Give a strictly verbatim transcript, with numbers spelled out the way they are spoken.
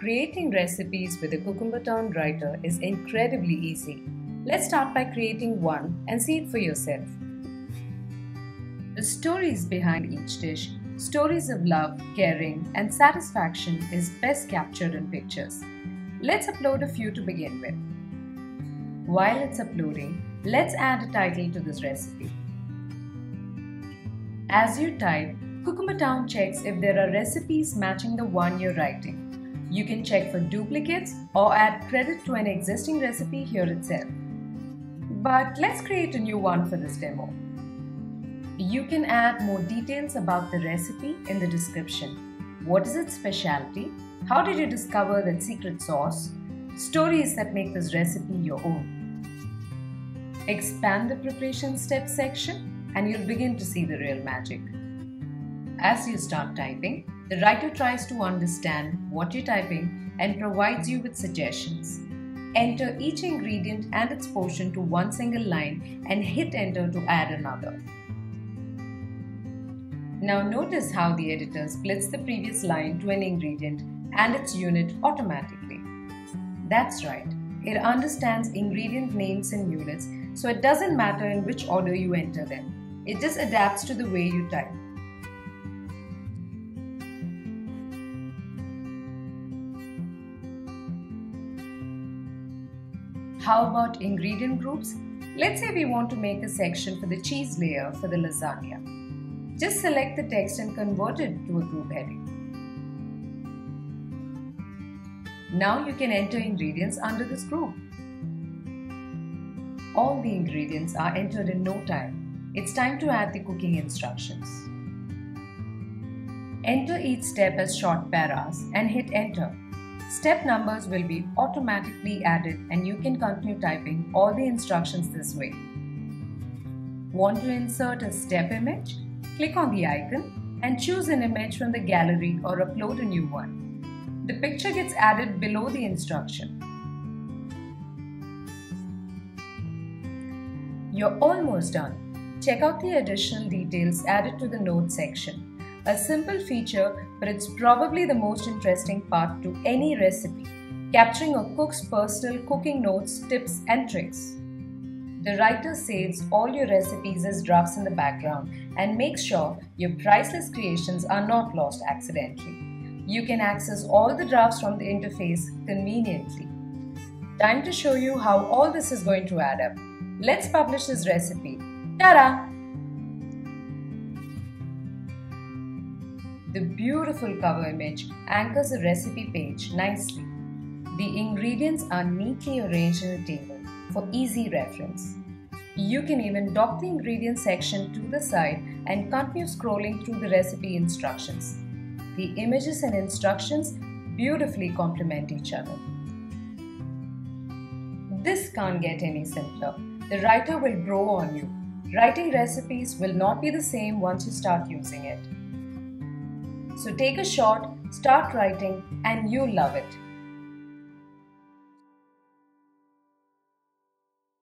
Creating recipes with a Cucumber Town writer is incredibly easy. Let's start by creating one and see it for yourself. The stories behind each dish, stories of love, caring, and satisfaction is best captured in pictures. Let's upload a few to begin with. While it's uploading, let's add a title to this recipe. As you type, Cucumber Town checks if there are recipes matching the one you're writing. You can check for duplicates or add credit to an existing recipe here itself. But let's create a new one for this demo. You can add more details about the recipe in the description. What is its specialty? How did you discover that secret sauce? Stories that make this recipe your own. Expand the preparation steps section and you'll begin to see the real magic. As you start typing, the writer tries to understand what you're typing and provides you with suggestions. Enter each ingredient and its portion to one single line and hit enter to add another. Now notice how the editor splits the previous line to an ingredient and its unit automatically. That's right, it understands ingredient names and units, so it doesn't matter in which order you enter them. It just adapts to the way you type. How about ingredient groups? Let's say we want to make a section for the cheese layer for the lasagna. Just select the text and convert it to a group heading. Now you can enter ingredients under this group. All the ingredients are entered in no time. It's time to add the cooking instructions. Enter each step as short paras and hit enter. Step numbers will be automatically added and you can continue typing all the instructions this way. Want to insert a step image? Click on the icon and choose an image from the gallery or upload a new one. The picture gets added below the instruction. You're almost done. Check out the additional details added to the notes section. A simple feature, but it's probably the most interesting part to any recipe, capturing a cook's personal cooking notes, tips, and tricks. The writer saves all your recipes as drafts in the background and makes sure your priceless creations are not lost accidentally. You can access all the drafts from the interface conveniently. Time to show you how all this is going to add up. Let's publish this recipe. Ta-da! The beautiful cover image anchors the recipe page nicely. The ingredients are neatly arranged in a table for easy reference. You can even dock the ingredients section to the side and continue scrolling through the recipe instructions. The images and instructions beautifully complement each other. This can't get any simpler. The writer will grow on you. Writing recipes will not be the same once you start using it. So take a shot, start writing, and you'll love it.